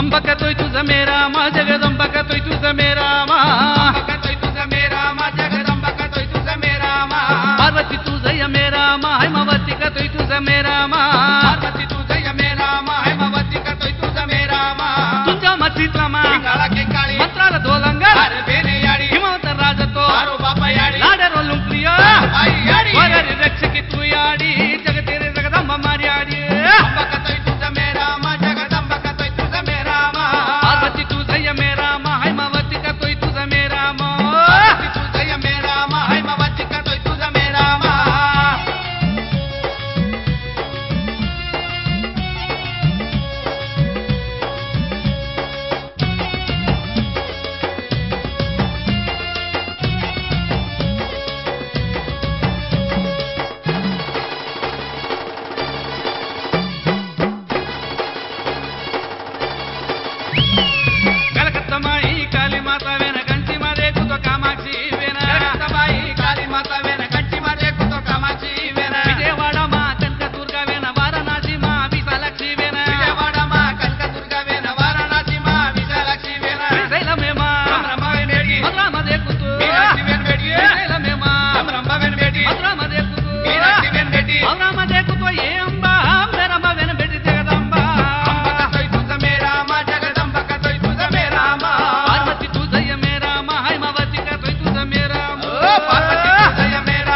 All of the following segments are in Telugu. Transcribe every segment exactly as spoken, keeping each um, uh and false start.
अंबकतोय तुझं मेरा मा जगदंबकतोय तुझं मेरा मा अंबकतोय तुझं मेरा मा जगदंबकतोय तुझं मेरा मा पार्वती तुझं य मेरा मा हैमवती कतोय तुझं मेरा मा पार्वती तुझं य मेरा मा हैमवती कतोय तुझं मेरा मा तुझ्या मतीतला मा काळा के काळी मंत्राला धोलंग अरे बेने याडी हिमवंत राजा तो आरो बापा याडी लाडरो लुंप्रिया आई याडी वगैरे रक्षकी तू याडी जगतेरे जगदंबा मारी याडी अंबकतोय तुझं मेरा मा जगदंबकतोय तुझं मेरा मा पार्वती तुझं य मेरा मा हैमवती कतोय तुझं मेरा मा पार्वती तुझं य मेरा मा हैमवती कतोय तुझं मेरा मा కలకత్తమాయి కాళీ మాతా వెన కంచి మరే కుతో కామాక్షి వెన జగదబాయి కాళీ మాత వెన కంచి మరే కుతో కామాక్షి వెన విజయవాడ మా కనక దుర్గ వెన వారణాసి మా విశాలాక్షి వెన విజయవాడ మా కనకదుర్గ వెన వారణాసి మా విశాలాక్షి వెన శ్రీశైలమే మా రమ వెనబెడి మధురామ దేకుతూ మీనాక్షి వెనబెడి శ్రీశైలమే మా రమ వెనబెడి మధురామ దేకుతూ మీనాక్షి వెనబెడి మధురామ దేకుతో ఏ అంబా మేరమ్మ వెనబెట్టి జగదంబ అంబకతోయ్ తుజ మేరా మా జగదంబకతోయ్ తుజ మేరా మా పార్వతి తుజయ మేరా మా హైమవతి కతోయ్ తుజ మేరా ఓ పార్వతి తుజయ మేరా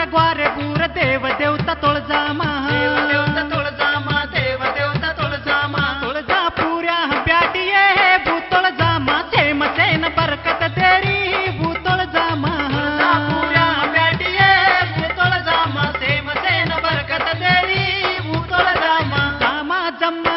ग्वारे बूर देव देवता तुळजामा देव देवता तुळजामा देव देवता तुळजामा तुळजा पुऱ्या ब्याटिये भू तुळजामा सेम सेन बरकत तेरी भू तुळजामा पुऱ्या बैठिए भू तुळजामा सेम सेन बरकत तेरी भू तुळजामा जामा जम